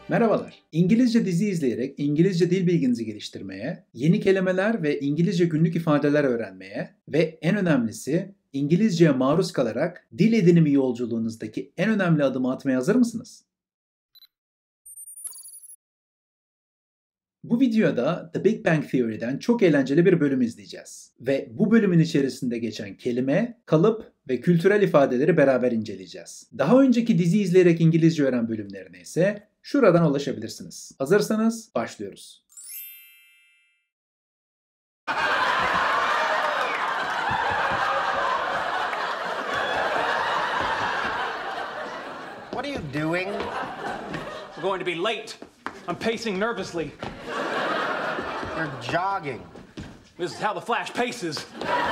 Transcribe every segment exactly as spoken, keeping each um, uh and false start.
Merhabalar. İngilizce dizi izleyerek İngilizce dil bilginizi geliştirmeye, yeni kelimeler ve İngilizce günlük ifadeler öğrenmeye ve en önemlisi İngilizceye maruz kalarak dil edinimi yolculuğunuzdaki en önemli adımı atmaya hazır mısınız? Bu videoda The Big Bang Theory'den çok eğlenceli bir bölüm izleyeceğiz. Ve bu bölümün içerisinde geçen kelime, kalıp ve kültürel ifadeleri beraber inceleyeceğiz. Daha önceki dizi izleyerek İngilizce öğren bölümlerine ise şuradan ulaşabilirsiniz. Hazırsanız başlıyoruz. What are you doing? We're going to be late. I'm pacing nervously. You're jogging. This is how the Flash paces.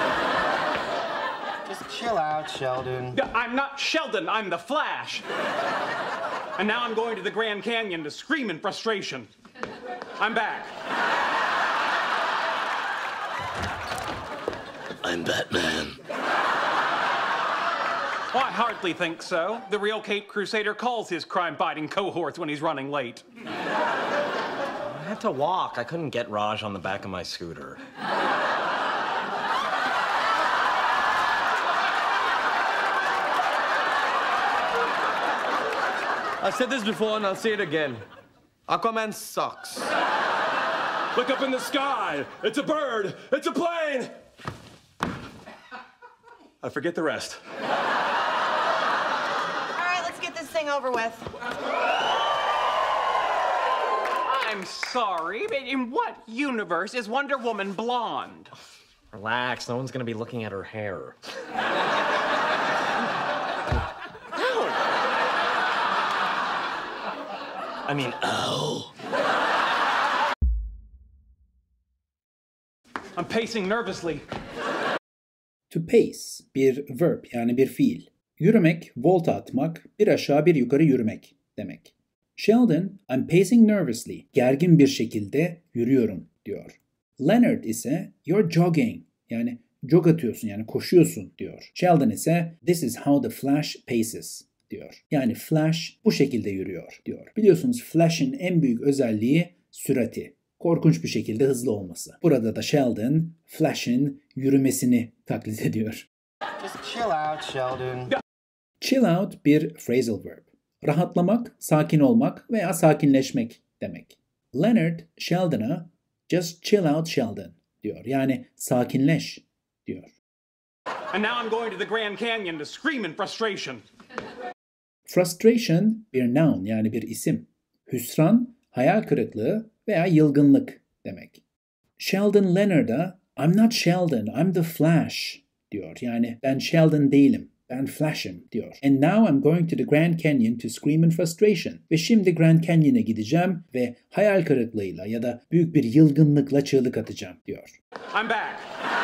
Just chill out, Sheldon. Yeah, I'm not Sheldon, I'm the Flash. And now I'm going to the Grand Canyon to scream in frustration. I'm back. I'm Batman. Oh, I hardly think so. The real Cape Crusader calls his crime-fighting cohorts when he's running late. I had to walk. I couldn't get Raj on the back of my scooter. I've said this before and I'll say it again. Aquaman sucks. Look up in the sky. It's a bird. It's a plane. I forget the rest. All right, let's get this thing over with. I'm sorry, but in what universe is Wonder Woman blonde? Relax. No one's gonna be looking at her hair. I mean, oh. I'm pacing nervously. To pace bir verb yani bir fiil. Yürümek, volta atmak, bir aşağı bir yukarı yürümek demek. Sheldon, I'm pacing nervously. Gergin bir şekilde yürüyorum diyor. Leonard ise you're jogging. Yani jog atıyorsun yani koşuyorsun diyor. Sheldon ise this is how the Flash paces diyor. Yani Flash bu şekilde yürüyor diyor. Biliyorsunuz Flash'in en büyük özelliği sürati. Korkunç bir şekilde hızlı olması. Burada da Sheldon Flash'in yürümesini taklit ediyor. Just chill out, Sheldon. Chill out bir phrasal verb. Rahatlamak, sakin olmak veya sakinleşmek demek. Leonard Sheldon'a just chill out Sheldon diyor. Yani sakinleş diyor. And now I'm going to the Grand Canyon to scream in frustration. Frustration bir noun yani bir isim. Hüsran, hayal kırıklığı veya yılgınlık demek. Sheldon Leonard'a I'm not Sheldon, I'm the Flash diyor. Yani ben Sheldon değilim, ben Flash'ım diyor. And now I'm going to the Grand Canyon to scream in frustration. Ve şimdi Grand Canyon'a gideceğim ve hayal kırıklığıyla ya da büyük bir yılgınlıkla çığlık atacağım diyor. I'm back.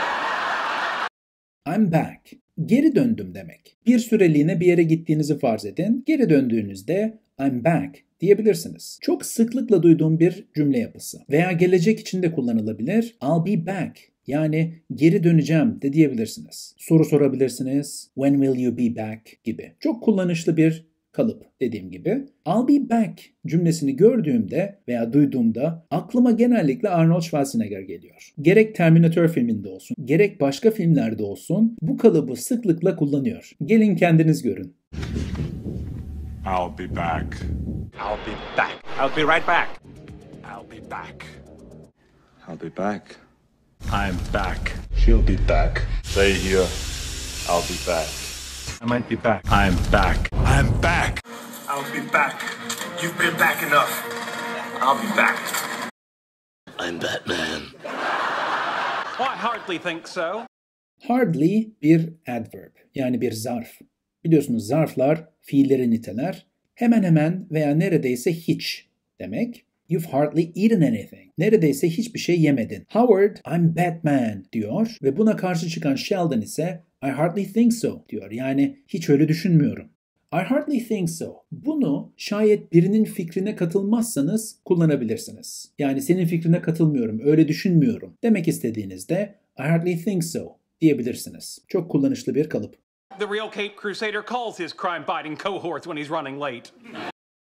I'm back. Geri döndüm demek. Bir süreliğine bir yere gittiğinizi farz edin. Geri döndüğünüzde I'm back diyebilirsiniz. Çok sıklıkla duyduğum bir cümle yapısı. Veya gelecek için de kullanılabilir. I'll be back. Yani geri döneceğim de diyebilirsiniz. Soru sorabilirsiniz. When will you be back gibi. Çok kullanışlı bir kalıp dediğim gibi. I'll be back cümlesini gördüğümde veya duyduğumda aklıma genellikle Arnold Schwarzenegger geliyor. Gerek Terminator filminde olsun, gerek başka filmlerde olsun bu kalıbı sıklıkla kullanıyor. Gelin kendiniz görün. I'll be back. I'll be back. I'll be right back. I'll be back. I'll be back. I'm back. She'll be back. Stay here. I'll be back. I might be back. I'm back. I'm back. I'll be back. You've been back enough. I'll be back. I'm Batman. Oh, I hardly think so. Hardly bir adverb yani bir zarf. Biliyorsunuz zarflar fiilleri niteler. Hemen hemen veya neredeyse hiç demek. You've hardly eaten anything. Neredeyse hiçbir şey yemedin. Howard, I'm Batman diyor ve buna karşı çıkan Sheldon ise I hardly think so diyor. Yani hiç öyle düşünmüyorum. I hardly think so. Bunu şayet birinin fikrine katılmazsanız kullanabilirsiniz. Yani senin fikrine katılmıyorum, öyle düşünmüyorum demek istediğinizde I hardly think so diyebilirsiniz. Çok kullanışlı bir kalıp. The real Cape Crusader calls his crime-fighting cohorts when he's running late.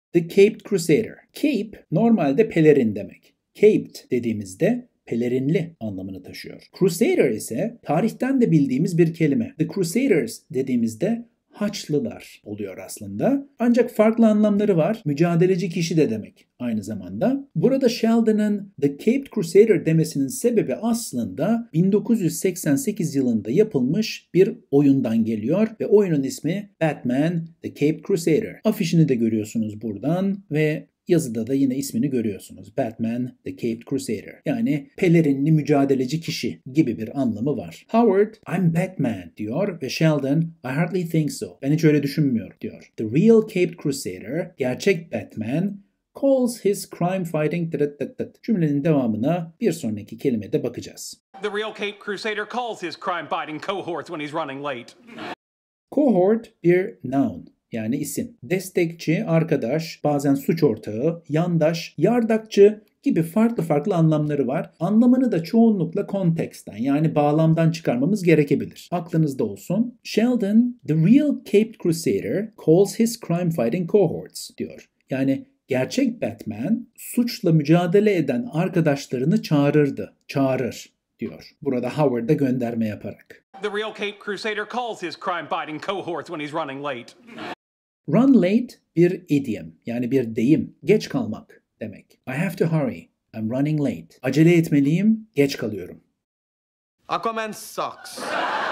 The Caped Crusader. Cape normalde pelerin demek. Caped dediğimizde pelerinli anlamını taşıyor. Crusader ise tarihten de bildiğimiz bir kelime. The Crusaders dediğimizde Haçlılar oluyor aslında. Ancak farklı anlamları var. Mücadeleci kişi de demek aynı zamanda. Burada Sheldon'ın The Caped Crusader demesinin sebebi aslında bin dokuz yüz seksen sekiz yılında yapılmış bir oyundan geliyor ve oyunun ismi Batman The Caped Crusader. Afişini de görüyorsunuz buradan ve yazıda da yine ismini görüyorsunuz. Batman The Caped Crusader. Yani pelerinli mücadeleci kişi gibi bir anlamı var. Howard, I'm Batman diyor ve Sheldon, I hardly think so. Ben hiç öyle düşünmüyorum diyor. The real Caped Crusader, gerçek Batman, calls his crime fighting... Cümlenin devamına bir sonraki kelimede bakacağız. The real Caped Crusader calls his crime-fighting cohorts when he's running late. Cohort bir noun. Yani isim. Destekçi, arkadaş, bazen suç ortağı, yandaş, yardakçı gibi farklı farklı anlamları var. Anlamını da çoğunlukla konteksten yani bağlamdan çıkarmamız gerekebilir. Aklınızda olsun. Sheldon, the real Caped Crusader calls his crime fighting cohorts diyor. Yani gerçek Batman suçla mücadele eden arkadaşlarını çağırırdı. Çağırır diyor. Burada Howard'a gönderme yaparak. The real Caped Crusader calls his crime-fighting cohorts when he's running late. Run late bir idiom yani bir deyim. Geç kalmak demek. I have to hurry. I'm running late. Acele etmeliyim, geç kalıyorum. Aquaman sucks.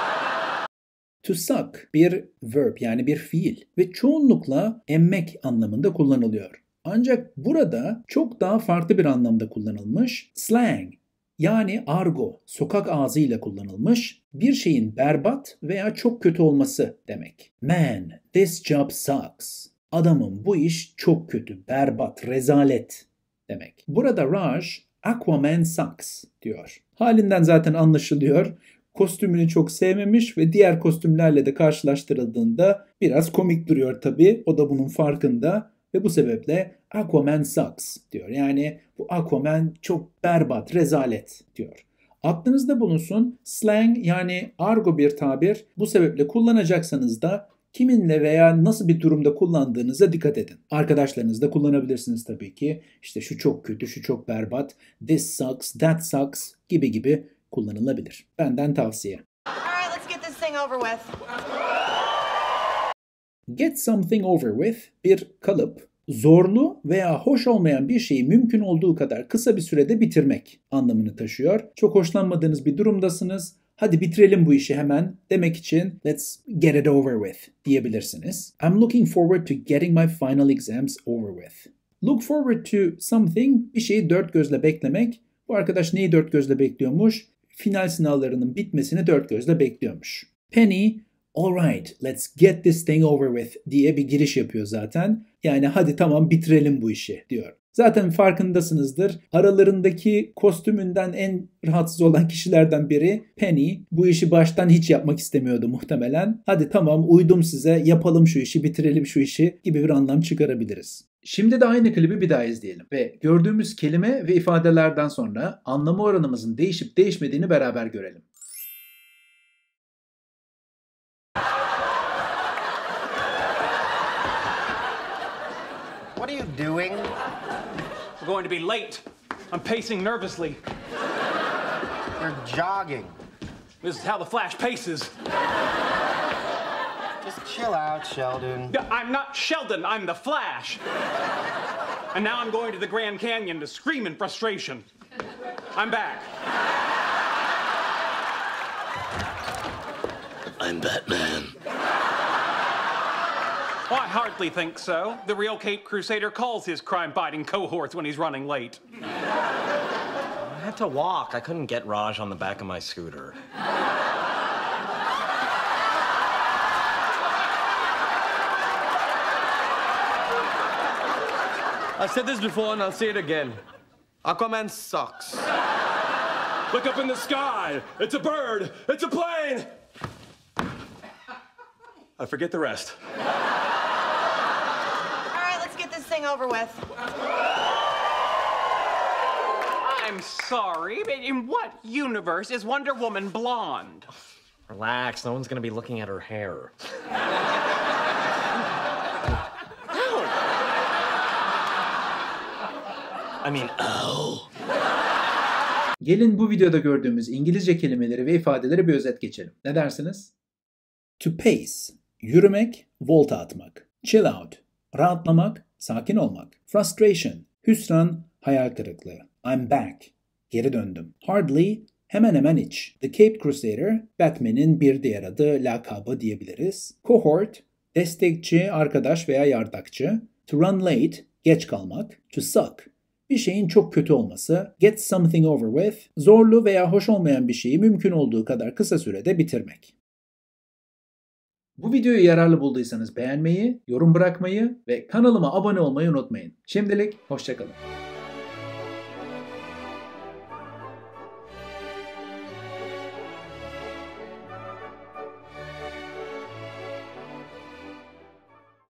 To suck bir verb yani bir fiil ve çoğunlukla emmek anlamında kullanılıyor. Ancak burada çok daha farklı bir anlamda kullanılmış. Slang yani argo, sokak ağzıyla kullanılmış bir şeyin berbat veya çok kötü olması demek. Man, this job sucks. Adamın bu iş çok kötü, berbat, rezalet demek. Burada Raj, Aquaman sucks diyor. Halinden zaten anlaşılıyor. Kostümünü çok sevmemiş ve diğer kostümlerle de karşılaştırıldığında biraz komik duruyor tabii. O da bunun farkında. Ve bu sebeple Aquaman sucks diyor. Yani bu Aquaman çok berbat, rezalet diyor. Aklınızda bulunsun slang yani argo bir tabir. Bu sebeple kullanacaksanız da kiminle veya nasıl bir durumda kullandığınıza dikkat edin. Arkadaşlarınızla kullanabilirsiniz tabii ki. İşte şu çok kötü, şu çok berbat, this sucks, that sucks gibi gibi kullanılabilir. Benden tavsiye. All right, let's get this thing over with. Get something over with bir kalıp, zorlu veya hoş olmayan bir şeyi mümkün olduğu kadar kısa bir sürede bitirmek anlamını taşıyor. Çok hoşlanmadığınız bir durumdasınız. Hadi bitirelim bu işi hemen demek için let's get it over with diyebilirsiniz. I'm looking forward to getting my final exams over with. Look forward to something bir şeyi dört gözle beklemek. Bu arkadaş neyi dört gözle bekliyormuş? Final sınavlarının bitmesini dört gözle bekliyormuş. Penny, alright, let's get this thing over with diye bir giriş yapıyor zaten. Yani hadi tamam bitirelim bu işi diyor. Zaten farkındasınızdır. Aralarındaki kostümünden en rahatsız olan kişilerden biri Penny. Bu işi baştan hiç yapmak istemiyordu muhtemelen. Hadi tamam uydum size yapalım şu işi bitirelim şu işi gibi bir anlam çıkarabiliriz. Şimdi de aynı klibi bir daha izleyelim ve gördüğümüz kelime ve ifadelerden sonra anlamı oranımızın değişip değişmediğini beraber görelim. What are you doing? We're going to be late. I'm pacing nervously. You're jogging. This is how the Flash paces. Just chill out, Sheldon. Yeah, I'm not Sheldon, I'm the Flash. And now I'm going to the Grand Canyon to scream in frustration. I'm back. I'm Batman. Oh, I hardly think so. The real Caped Crusader calls his crime-fighting cohorts when he's running late. I had to walk. I couldn't get Raj on the back of my scooter. I've said this before and I'll say it again. Aquaman sucks. Look up in the sky. It's a bird. It's a plane. I forget the rest. All right, let's get this thing over with. I'm sorry, but in what universe is Wonder Woman blonde? Relax, no one's gonna be looking at her hair. I mean, oh. Gelin bu videoda gördüğümüz İngilizce kelimeleri ve ifadeleri bir özet geçelim. Ne dersiniz? To pace, yürümek, volta atmak. Chill out, rahatlamak, sakin olmak. Frustration, hüsran, hayal kırıklığı. I'm back, geri döndüm. Hardly, hemen hemen hiç. The Caped Crusader, Batman'in bir diğer adı, lakabı diyebiliriz. Cohort, destekçi, arkadaş veya yardakçı. To run late, geç kalmak. To suck, bir şeyin çok kötü olması. Get something over with, zorlu veya hoş olmayan bir şeyi mümkün olduğu kadar kısa sürede bitirmek. Bu videoyu yararlı bulduysanız beğenmeyi, yorum bırakmayı ve kanalıma abone olmayı unutmayın. Şimdilik hoşça kalın.